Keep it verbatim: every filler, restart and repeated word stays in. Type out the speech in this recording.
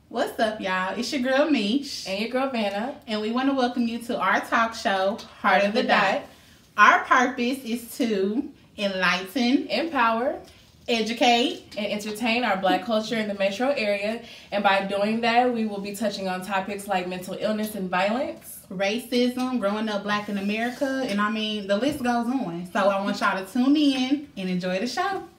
What's up, y'all? It's your girl, Mish. And your girl, Vanna. And we want to welcome you to our talk show, Heart of the Dot. Our purpose is to enlighten, empower, educate, and entertain our Black culture in the metro area. And by doing that, we will be touching on topics like mental illness and violence, racism, growing up Black in America, and I mean, the list goes on. So I want y'all to tune in and enjoy the show.